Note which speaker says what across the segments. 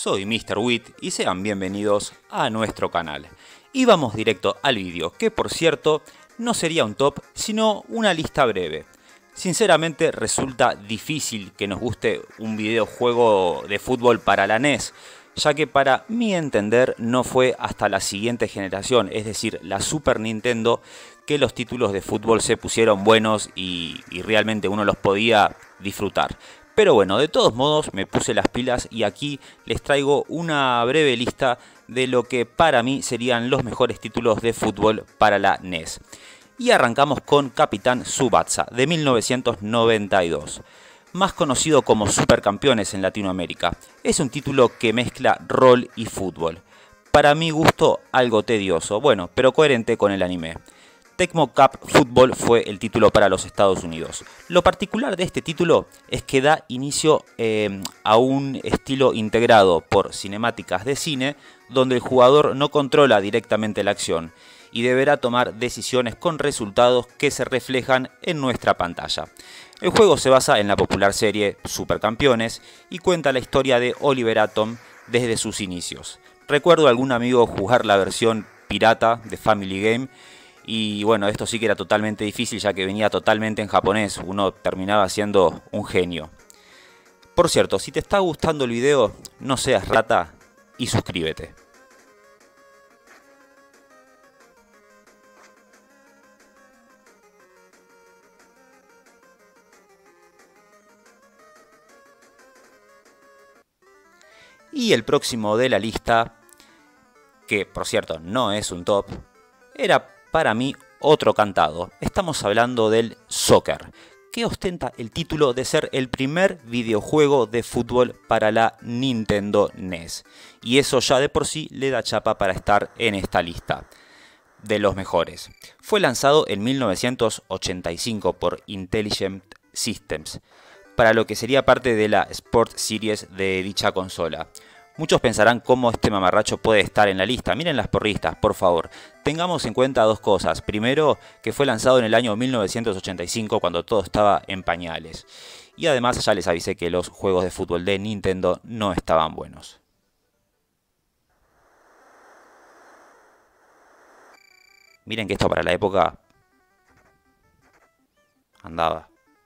Speaker 1: soy Mr. Wit y sean bienvenidos a nuestro canal. Y vamos directo al vídeo, que por cierto no sería un top, sino una lista breve. Sinceramente resulta difícil que nos guste un videojuego de fútbol para la NES, ya que para mi entender no fue hasta la siguiente generación, es decir, la Super Nintendo, que los títulos de fútbol se pusieron buenos y realmente uno los podía disfrutar. Pero bueno, de todos modos me puse las pilas y aquí les traigo una breve lista de lo que para mí serían los mejores títulos de fútbol para la NES. Y arrancamos con Capitán Tsubasa de 1992, más conocido como Supercampeones en Latinoamérica. Es un título que mezcla rol y fútbol. Para mi gusto algo tedioso, bueno, pero coherente con el anime. Tecmo Cup Football fue el título para los Estados Unidos. Lo particular de este título es que da inicio a un estilo integrado por cinemáticas de cine, donde el jugador no controla directamente la acción y deberá tomar decisiones con resultados que se reflejan en nuestra pantalla. El juego se basa en la popular serie Supercampeones y cuenta la historia de Oliver Atom desde sus inicios. Recuerdo a algún amigo jugar la versión pirata de Family Game. Y bueno, esto sí que era totalmente difícil, ya que venía totalmente en japonés. Uno terminaba siendo un genio. Por cierto, si te está gustando el video, no seas rata y suscríbete. Y el próximo de la lista, que por cierto no es un top, era para mí otro cantado. Estamos hablando del Soccer, que ostenta el título de ser el primer videojuego de fútbol para la Nintendo NES. Y eso ya de por sí le da chapa para estar en esta lista de los mejores. Fue lanzado en 1985 por Intelligent Systems, para lo que sería parte de la Sport Series de dicha consola. Muchos pensarán cómo este mamarracho puede estar en la lista. Miren las porristas, por favor. Tengamos en cuenta dos cosas. Primero, que fue lanzado en el año 1985 cuando todo estaba en pañales. Y además ya les avisé que los juegos de fútbol de Nintendo no estaban buenos. Miren que esto para la época andaba.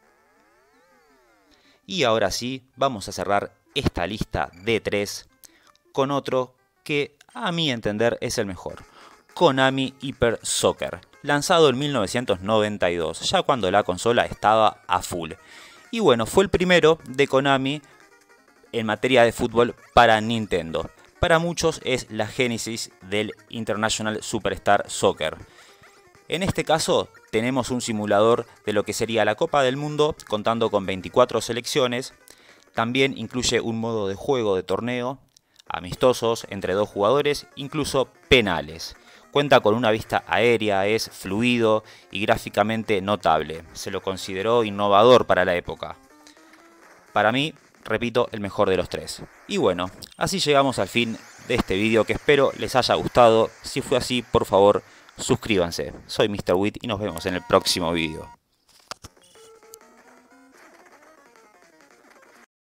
Speaker 1: Y ahora sí, vamos a cerrar esta lista de 3 con otro que a mi entender es el mejor. Konami Hyper Soccer, lanzado en 1992, ya cuando la consola estaba a full. Y bueno, fue el primero de Konami en materia de fútbol para Nintendo. Para muchos es la génesis del International Superstar Soccer. En este caso tenemos un simulador de lo que sería la Copa del Mundo, contando con 24 selecciones. También incluye un modo de juego de torneo, amistosos entre dos jugadores, incluso penales. Cuenta con una vista aérea, es fluido y gráficamente notable. Se lo consideró innovador para la época. Para mí, repito, el mejor de los 3. Y bueno, así llegamos al fin de este vídeo, que espero les haya gustado. Si fue así, por favor, suscríbanse. Soy Mr. Wit y nos vemos en el próximo vídeo.